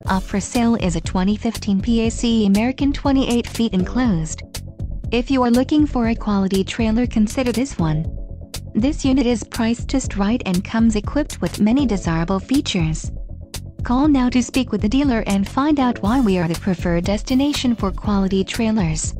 Up for sale is a 2015 PAC American 28 feet enclosed. If you are looking for a quality trailer, consider this one. This unit is priced just right and comes equipped with many desirable features. Call now to speak with the dealer and find out why we are the preferred destination for quality trailers.